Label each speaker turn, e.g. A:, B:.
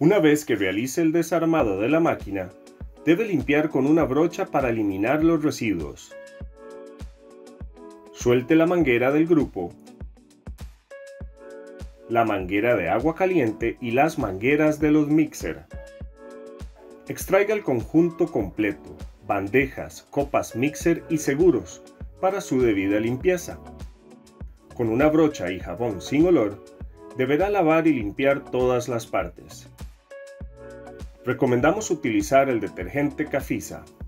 A: Una vez que realice el desarmado de la máquina, debe limpiar con una brocha para eliminar los residuos. Suelte la manguera del grupo, la manguera de agua caliente y las mangueras de los mixer. Extraiga el conjunto completo, bandejas, copas mixer y seguros, para su debida limpieza. Con una brocha y jabón sin olor, deberá lavar y limpiar todas las partes. Recomendamos utilizar el detergente Cafisa.